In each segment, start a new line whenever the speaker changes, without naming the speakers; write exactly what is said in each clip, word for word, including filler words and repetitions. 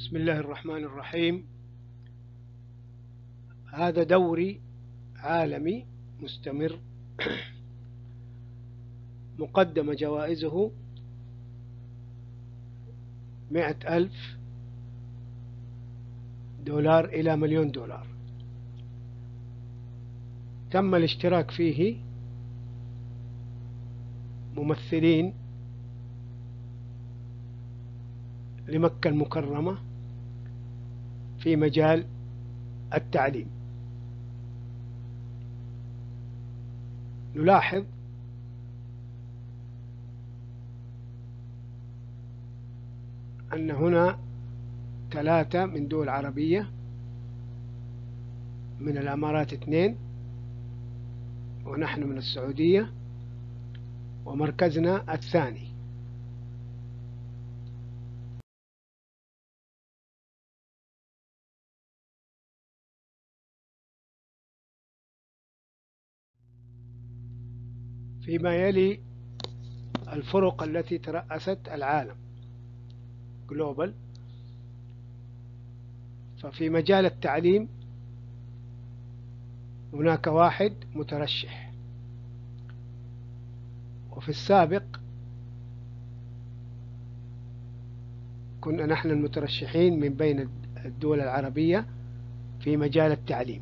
بسم الله الرحمن الرحيم. هذا دوري عالمي مستمر مقدم جوائزه مئة ألف دولار إلى مليون دولار. تم الاشتراك فيه ممثلين لمكة المكرمة في مجال التعليم. نلاحظ أن هنا ثلاثة من دول عربية، من الأمارات اثنين، ونحن من السعودية، ومركزنا الثاني. فيما يلي الفرق التي ترأست العالم جلوبال، ففي مجال التعليم هناك واحد مترشح، وفي السابق كنا نحن المترشحين من بين الدول العربية في مجال التعليم،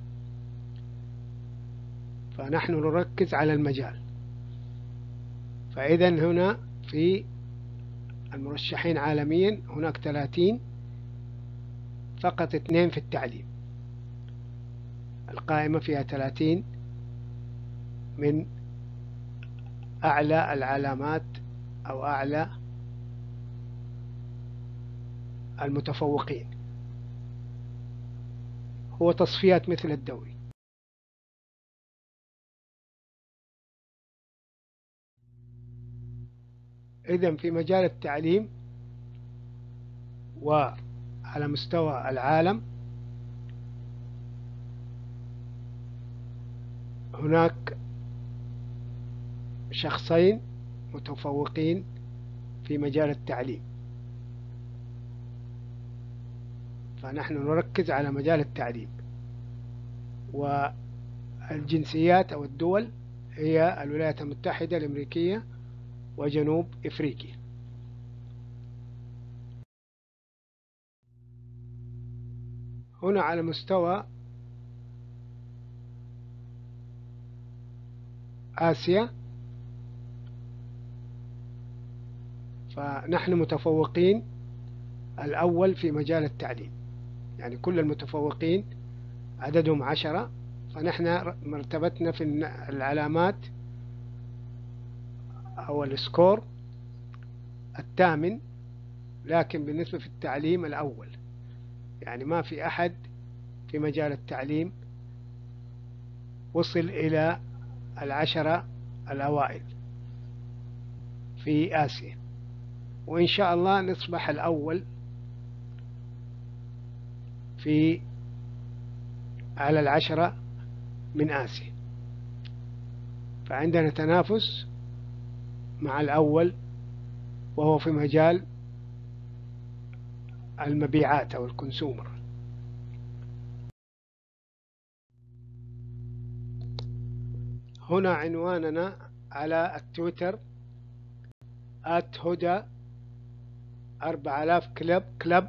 فنحن نركز على المجال. فإذا هنا في المرشحين عالميا هناك ثلاثين، فقط اثنين في التعليم. القائمة فيها ثلاثين من أعلى العلامات أو أعلى المتفوقين. هو تصفيات مثل الدوري. إذن في مجال التعليم وعلى مستوى العالم هناك شخصين متفوقين في مجال التعليم، فنحن نركز على مجال التعليم. والجنسيات أو الدول هي الولايات المتحدة الأمريكية وجنوب إفريقيا. هنا على مستوى آسيا فنحن متفوقين الأول في مجال التعليم، يعني كل المتفوقين عددهم عشرة، فنحن مرتبتنا في العلامات أو السكور الثامن، لكن بالنسبة في التعليم الأول، يعني ما في أحد في مجال التعليم وصل إلى العشرة الأوائل في آسيا، وإن شاء الله نصبح الأول في على العشرة من آسيا. فعندنا تنافس مع الأول، وهو في مجال المبيعات أو الكونسومر. هنا عنواننا على التويتر آت هدى أربعة آلاف كلب كلب،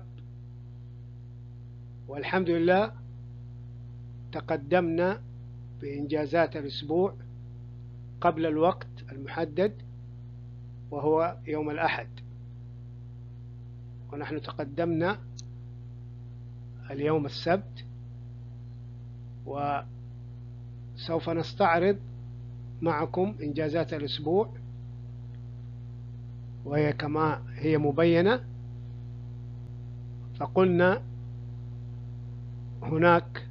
والحمد لله تقدمنا بإنجازات الأسبوع قبل الوقت المحدد، وهو يوم الأحد، ونحن تقدمنا اليوم السبت، وسوف نستعرض معكم إنجازات الأسبوع، وهي كما هي مبينة. فقلنا هناك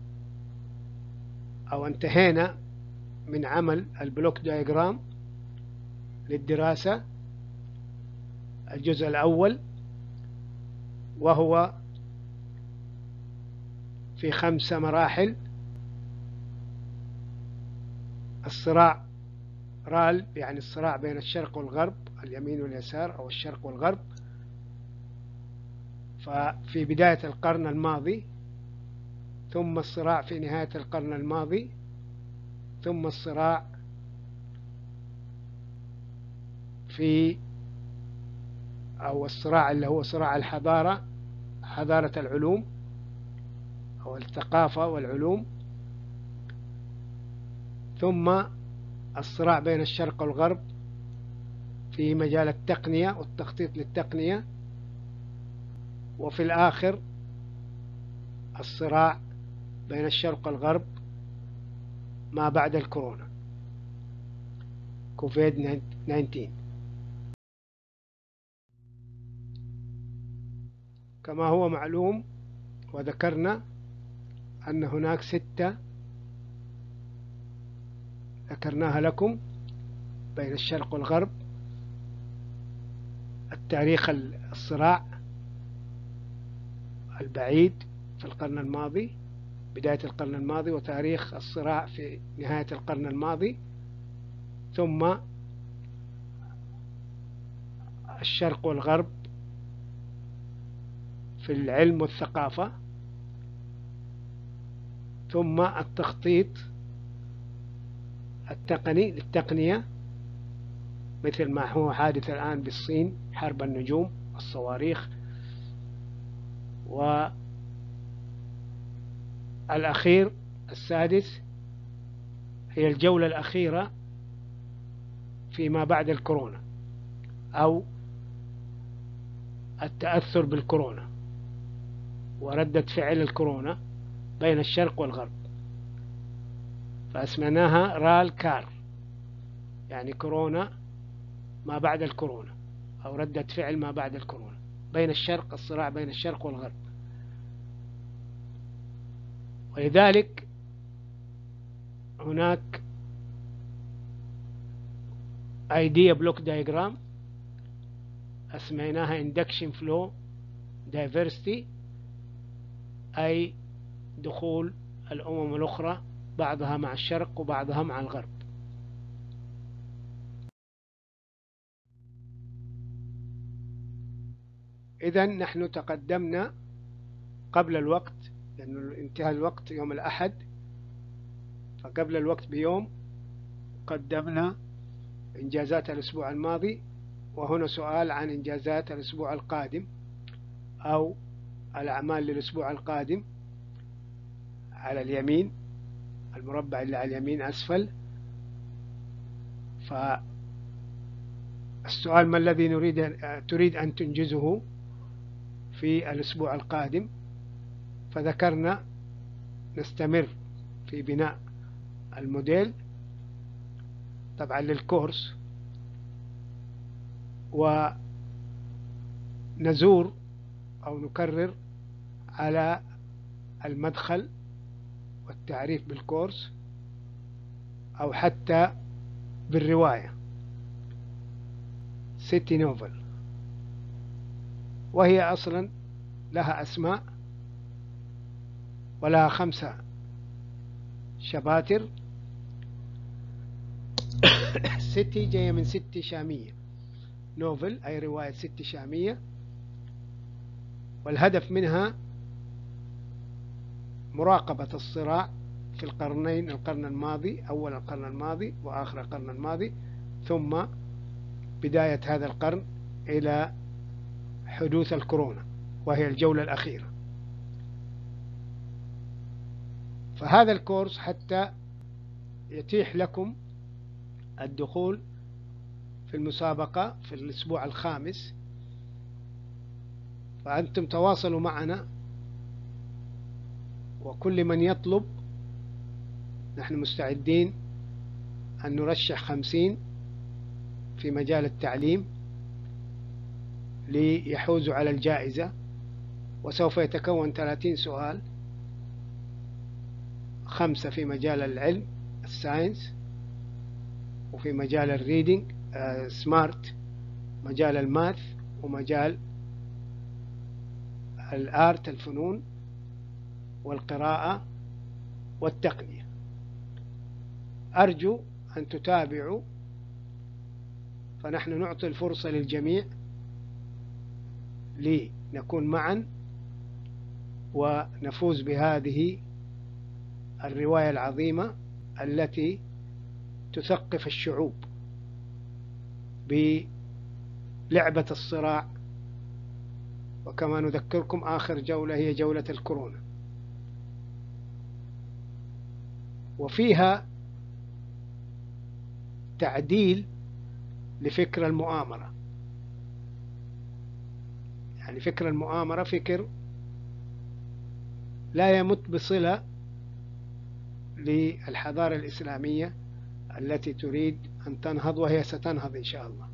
أو انتهينا من عمل البلوك دايجرام للدراسة الجزء الأول، وهو في خمسة مراحل: الصراع رال، يعني الصراع بين الشرق والغرب، اليمين واليسار أو الشرق والغرب. ففي بداية القرن الماضي، ثم الصراع في نهاية القرن الماضي، ثم الصراع في أو الصراع اللي هو صراع الحضارة، حضارة العلوم أو الثقافة والعلوم، ثم الصراع بين الشرق والغرب في مجال التقنية والتخطيط للتقنية، وفي الآخر الصراع بين الشرق والغرب ما بعد الكورونا كوفيد تسعة عشر. كما هو معلوم وذكرنا أن هناك ستة ذكرناها لكم بين الشرق والغرب: التاريخ الصراع البعيد في القرن الماضي، بداية القرن الماضي، وتاريخ الصراع في نهاية القرن الماضي، ثم الشرق والغرب في العلم والثقافة، ثم التخطيط التقني للتقنية مثل ما هو حادث الآن بالصين، حرب النجوم، الصواريخ. والأخير السادس هي الجولة الأخيرة فيما بعد الكورونا أو التأثر بالكورونا وردة فعل الكورونا بين الشرق والغرب، فأسميناها رال كار، يعني كورونا ما بعد الكورونا أو ردة فعل ما بعد الكورونا بين الشرق، الصراع بين الشرق والغرب. ولذلك هناك idea block diagram أسميناها induction flow diversity، أي دخول الأمم الأخرى بعضها مع الشرق وبعضها مع الغرب. إذن نحن تقدمنا قبل الوقت، لأنه انتهى الوقت يوم الأحد، فقبل الوقت بيوم قدمنا إنجازات الأسبوع الماضي. وهنا سؤال عن إنجازات الأسبوع القادم أو الأعمال للأسبوع القادم على اليمين، المربع اللي على اليمين أسفل. فالسؤال: ما الذي نريد تريد أن تنجزه في الأسبوع القادم؟ فذكرنا نستمر في بناء الموديل طبعا للكورس، ونزور أو نكرر على المدخل والتعريف بالكورس، أو حتى بالرواية سيتي نوفل، وهي أصلا لها أسماء ولها خمسة شباتر. سيتي جاية من ستي شامية، نوفل أي رواية ستي شامية، والهدف منها مراقبة الصراع في القرنين، القرن الماضي، أول القرن الماضي وآخر القرن الماضي، ثم بداية هذا القرن إلى حدوث الكورونا وهي الجولة الأخيرة. فهذا الكورس حتى يتيح لكم الدخول في المسابقة في الأسبوع الخامس، فأنتم تواصلوا معنا، وكل من يطلب نحن مستعدين أن نرشح خمسين في مجال التعليم ليحوزوا على الجائزة. وسوف يتكون ثلاثين سؤال، خمسة في مجال العلم الساينس، وفي مجال الريدينج سمارت، مجال الماث، ومجال الآرت الفنون والقراءة والتقنية. أرجو أن تتابعوا، فنحن نعطي الفرصة للجميع لنكون معا ونفوز بهذه الرواية العظيمة التي تثقف الشعوب بلعبة الصراع. وكما نذكركم آخر جولة هي جولة الكورونا، وفيها تعديل لفكر المؤامرة. يعني فكر المؤامرة فكر لا يمت بصلة للحضارة الإسلامية التي تريد أن تنهض، وهي ستنهض إن شاء الله.